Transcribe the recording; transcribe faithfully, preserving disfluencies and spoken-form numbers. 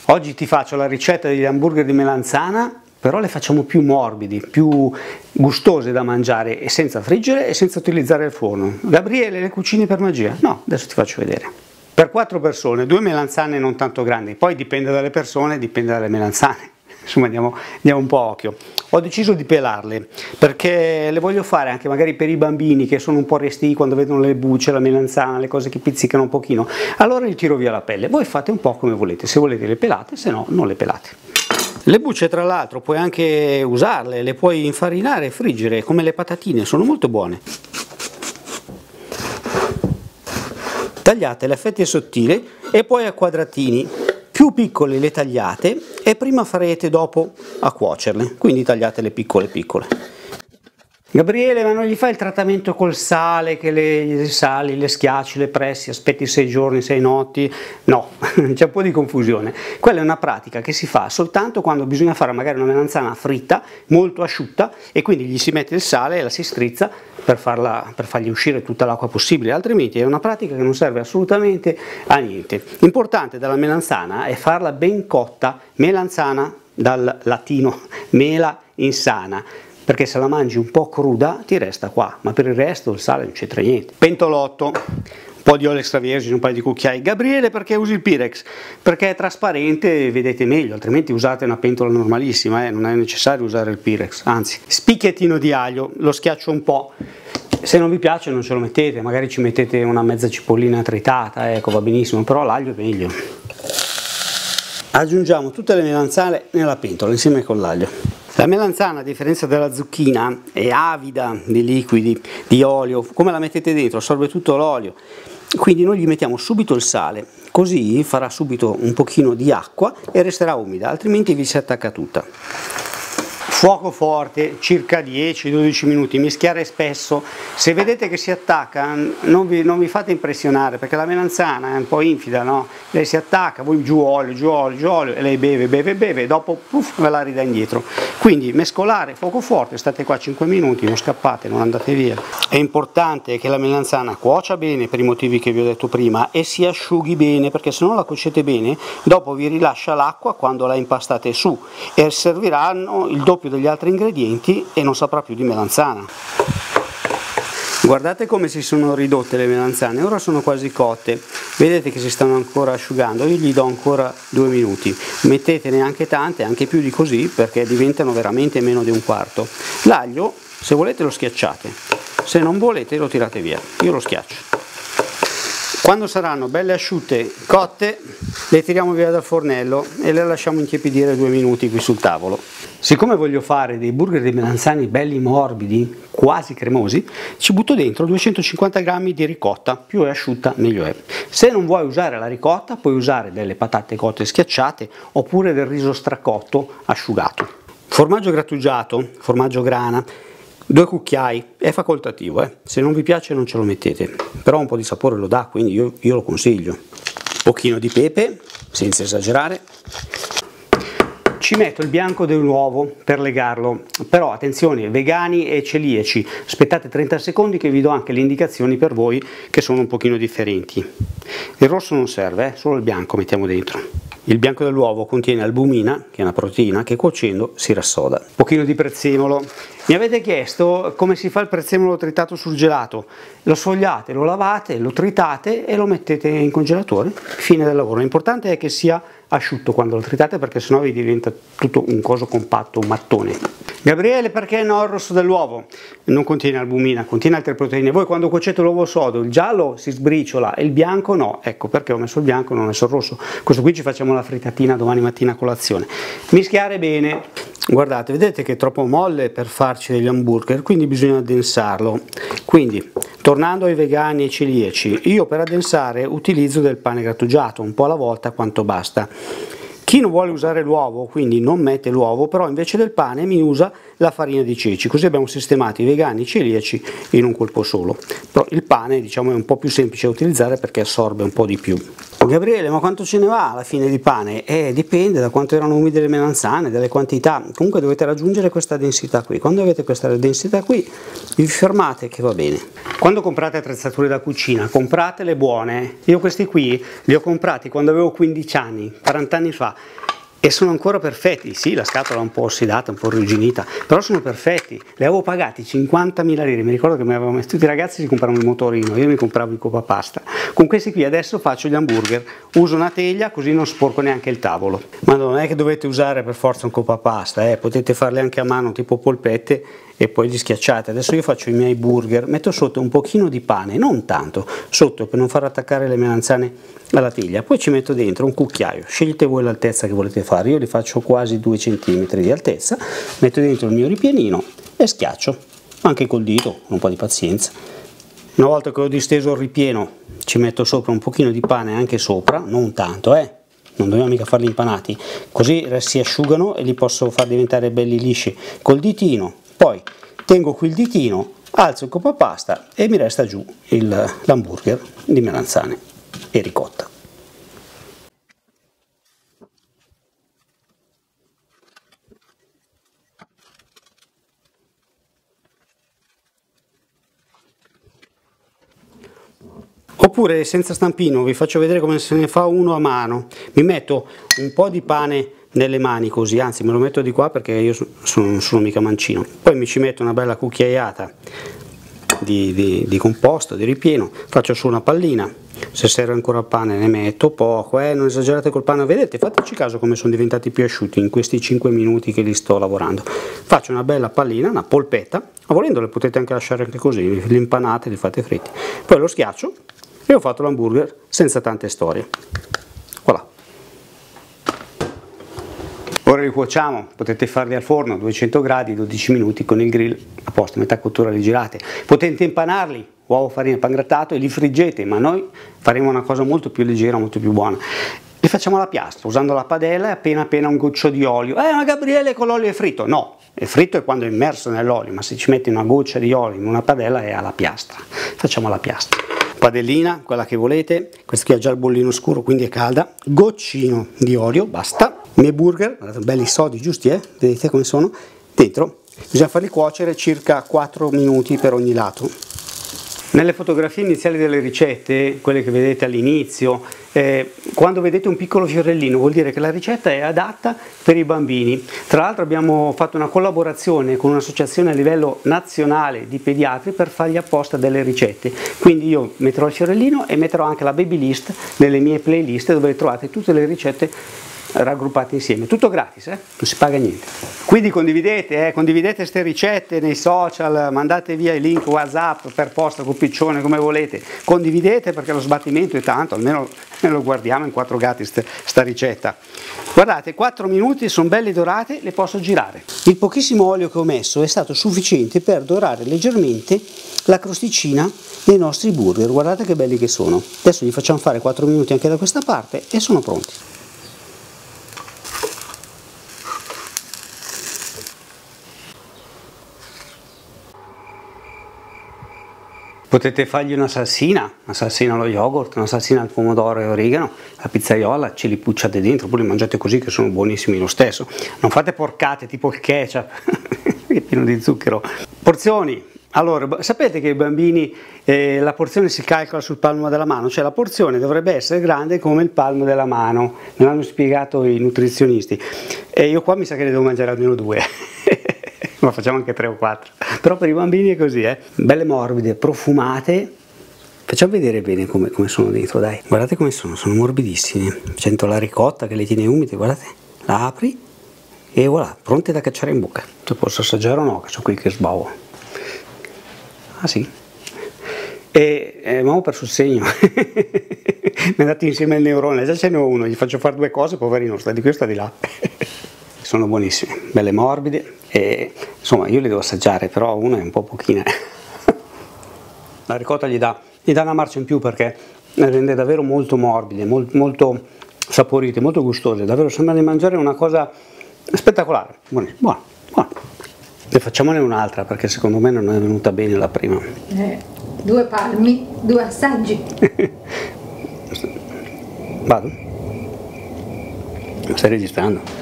Oggi ti faccio la ricetta degli hamburger di melanzana, però le facciamo più morbidi, più gustose da mangiare e senza friggere e senza utilizzare il forno. Gabriele, le cucini per magia? No, adesso ti faccio vedere. Per quattro persone, due melanzane non tanto grandi, poi dipende dalle persone, dipende dalle melanzane. Insomma, andiamo, andiamo un po' a occhio. Ho deciso di pelarle perché le voglio fare anche magari per i bambini che sono un po' restii quando vedono le bucce, la melanzana, le cose che pizzicano un pochino. Allora gli tiro via la pelle. Voi fate un po' come volete, se volete le pelate, se no non le pelate. Le bucce tra l'altro puoi anche usarle, le puoi infarinare e friggere come le patatine, sono molto buone. Tagliatele a fette sottili e poi a quadratini. Più piccole le tagliate e prima farete dopo a cuocerle, quindi tagliatele piccole piccole. Gabriele, ma non gli fai il trattamento col sale, che le, le sali, le schiacci, le pressi, aspetti sei giorni, sei notti? No, c'è un po' di confusione. Quella è una pratica che si fa soltanto quando bisogna fare magari una melanzana fritta, molto asciutta, e quindi gli si mette il sale e la si strizza per, farla, per fargli uscire tutta l'acqua possibile, altrimenti è una pratica che non serve assolutamente a niente. L'importante della melanzana è farla ben cotta, melanzana dal latino mela insana, perché se la mangi un po' cruda ti resta qua, ma per il resto il sale non c'entra niente. Pentolotto, un po' di olio extravergine, un paio di cucchiai. Gabriele, perché usi il Pyrex? Perché è trasparente e vedete meglio, altrimenti usate una pentola normalissima, eh? Non è necessario usare il Pyrex, anzi. Spicchiettino di aglio, lo schiaccio un po'. Se non vi piace non ce lo mettete, magari ci mettete una mezza cipollina tritata, ecco, va benissimo, però l'aglio è meglio. Aggiungiamo tutte le melanzane nella pentola insieme con l'aglio. La melanzana, a differenza della zucchina, è avida di liquidi, di olio. Come la mettete dentro? Assorbe tutto l'olio. Quindi noi gli mettiamo subito il sale, così farà subito un pochino di acqua e resterà umida, altrimenti vi si attacca tutta. Fuoco forte, circa dieci dodici minuti, mischiare spesso. Se vedete che si attacca, non vi, non vi fate impressionare, perché la melanzana è un po' infida, no? Lei si attacca, voi giù olio, giù olio, giù olio, e lei beve, beve, beve, e dopo puff, ve la ridà indietro. Quindi mescolare, fuoco forte, state qua cinque minuti, non scappate, non andate via. È importante che la melanzana cuocia bene per i motivi che vi ho detto prima e si asciughi bene, perché se non la cuocete bene, dopo vi rilascia l'acqua quando la impastate su e serviranno il doppio degli altri ingredienti e non saprà più di melanzana. Guardate come si sono ridotte le melanzane, ora sono quasi cotte, vedete che si stanno ancora asciugando, io gli do ancora due minuti, mettetene anche tante, anche più di così, perché diventano veramente meno di un quarto. L'aglio, se volete lo schiacciate, se non volete lo tirate via, io lo schiaccio. Quando saranno belle asciutte, cotte, le tiriamo via dal fornello e le lasciamo intiepidire due minuti qui sul tavolo. Siccome voglio fare dei burger di melanzane belli morbidi, quasi cremosi, ci butto dentro duecentocinquanta grammi di ricotta, più è asciutta meglio è. Se non vuoi usare la ricotta, puoi usare delle patate cotte schiacciate oppure del riso stracotto asciugato. Formaggio grattugiato, formaggio grana, due cucchiai, è facoltativo, eh? Se non vi piace non ce lo mettete, però un po' di sapore lo dà, quindi io, io lo consiglio. Pochino di pepe, senza esagerare. Ci metto il bianco dell'uovo per legarlo, però attenzione, vegani e celiaci, aspettate trenta secondi che vi do anche le indicazioni per voi che sono un pochino differenti. Il rosso non serve, eh? Solo il bianco mettiamo dentro. Il bianco dell'uovo contiene albumina, che è una proteina, che cuocendo si rassoda. Un pochino di prezzemolo. Mi avete chiesto come si fa il prezzemolo tritato sul gelato. Lo sfogliate, lo lavate, lo tritate e lo mettete in congelatore. Fine del lavoro. L'importante è che sia asciutto quando lo tritate, perché sennò vi diventa tutto un coso compatto, un mattone. Gabriele, perché no il rosso dell'uovo? Non contiene albumina, contiene altre proteine. Voi quando cuocete l'uovo sodo, il giallo si sbriciola e il bianco no. Ecco perché ho messo il bianco e non ho messo il rosso. Questo qui ci facciamo la frittatina domani mattina a colazione. Mischiare bene. Guardate, vedete che è troppo molle per farci degli hamburger, quindi bisogna addensarlo. Quindi, tornando ai vegani e celiaci, io per addensare utilizzo del pane grattugiato, un po' alla volta quanto basta. Chi non vuole usare l'uovo, quindi non mette l'uovo, però invece del pane mi usa la farina di ceci, così abbiamo sistemato i vegani e i celiaci in un colpo solo. Però il pane, diciamo, è un po' più semplice da utilizzare perché assorbe un po' di più. Gabriele, ma quanto ce ne va alla fine di pane? Eh, dipende da quanto erano umide le melanzane, dalle quantità. Comunque dovete raggiungere questa densità qui. Quando avete questa densità qui, vi fermate che va bene. Quando comprate attrezzature da cucina, compratele buone. Io questi qui li ho comprati quando avevo quindici anni, quaranta anni fa. E sono ancora perfetti, sì, la scatola è un po' ossidata, un po' arrugginita, però sono perfetti. Li avevo pagati cinquantamila lire, mi ricordo che mi avevano messo, tutti i ragazzi si compravano il motorino, io mi compravo il copapasta. Con questi qui adesso faccio gli hamburger, uso una teglia così non sporco neanche il tavolo. Ma non è che dovete usare per forza un copapasta, eh? Potete farli anche a mano tipo polpette e poi li schiacciate. Adesso io faccio i miei burger, metto sotto un pochino di pane, non tanto, sotto per non far attaccare le melanzane alla teglia, poi ci metto dentro un cucchiaio, scegliete voi l'altezza che volete fare, io li faccio quasi due centimetri di altezza, metto dentro il mio ripienino e schiaccio, anche col dito, un po' di pazienza. Una volta che ho disteso il ripieno ci metto sopra un pochino di pane anche sopra, non tanto, eh, non dobbiamo mica farli impanati, così si asciugano e li posso far diventare belli lisci col ditino. Poi tengo qui il ditino, alzo il copapasta e mi resta giù l'hamburger di melanzane e ricotta. Oppure senza stampino vi faccio vedere come se ne fa uno a mano. Mi metto un po' di pane nelle mani così, anzi me lo metto di qua perché io sono, non sono mica mancino. Poi mi ci metto una bella cucchiaiata di, di, di composto, di ripieno, faccio su una pallina, se serve ancora pane ne metto poco, eh, non esagerate col pane, vedete, fateci caso come sono diventati più asciutti in questi cinque minuti che li sto lavorando. Faccio una bella pallina, una polpetta, ma volendo le potete anche lasciare anche così, li impanate, li fate fritti, poi lo schiaccio e ho fatto l'hamburger senza tante storie. Voilà. Ora li cuociamo, potete farli al forno a duecento gradi, dodici minuti con il grill, a posto, metà cottura li girate. Potete impanarli, uovo, farina, pangrattato, e li friggete, ma noi faremo una cosa molto più leggera, molto più buona. Li facciamo alla piastra, usando la padella e appena appena un goccio di olio. Eh, ma Gabriele, con l'olio è fritto? No, è fritto è quando è immerso nell'olio, ma se ci metti una goccia di olio in una padella è alla piastra. Facciamo alla piastra. Padellina, quella che volete, questo qui ha già il bollino scuro, quindi è calda, goccino di olio, basta. I miei burger, guardate, belli sodi, giusti, eh? Vedete come sono? Dentro, bisogna farli cuocere circa quattro minuti per ogni lato. Nelle fotografie iniziali delle ricette, quelle che vedete all'inizio, eh, quando vedete un piccolo fiorellino vuol dire che la ricetta è adatta per i bambini. Tra l'altro abbiamo fatto una collaborazione con un'associazione a livello nazionale di pediatri per fargli apposta delle ricette. Quindi io metterò il fiorellino e metterò anche la baby list nelle mie playlist dove trovate tutte le ricette raggruppate insieme, tutto gratis, eh? Non si paga niente. Quindi condividete, eh? condividete queste ricette nei social, mandate via i link WhatsApp per posta con piccione come volete, condividete perché lo sbattimento è tanto, almeno lo guardiamo in quattro gatti st sta ricetta. Guardate, quattro minuti, sono belli dorate, le posso girare. Il pochissimo olio che ho messo è stato sufficiente per dorare leggermente la crosticina dei nostri burger, guardate che belli che sono. Adesso li facciamo fare quattro minuti anche da questa parte e sono pronti. Potete fargli una salsina, una salsina allo yogurt, una salsina al pomodoro e origano, la pizzaiola, ce li pucciate dentro, oppure li mangiate così che sono buonissimi lo stesso. Non fate porcate tipo il ketchup, che è pieno di zucchero. Porzioni. Allora, sapete che i bambini eh, la porzione si calcola sul palmo della mano, cioè la porzione dovrebbe essere grande come il palmo della mano, me l'hanno spiegato i nutrizionisti. E io qua mi sa che ne devo mangiare almeno due. Ma facciamo anche tre o quattro, però per i bambini è così, eh? Belle morbide, profumate. Facciamo vedere bene come, come sono dentro, dai, guardate come sono, sono morbidissime. Sento la ricotta che le tiene umide, guardate, la apri e voilà, pronte da cacciare in bocca. Se posso assaggiare o no, che sono qui che sbavo. Ah sì, e eh, abbiamo perso il segno. Mi è andato insieme il neurone, già ce n'è uno, gli faccio fare due cose, poverino, sta di qui o sta di là. Sono buonissime, belle morbide e insomma io le devo assaggiare, però una è un po' pochina. La ricotta gli dà, gli dà una marcia in più perché le rende davvero molto morbide, molto, molto saporite, molto gustose, davvero sembra di mangiare una cosa spettacolare, buona, buona, buona. Ne facciamone un'altra perché secondo me non è venuta bene la prima. Eh, due palmi, due assaggi. Vado? Stai registrando?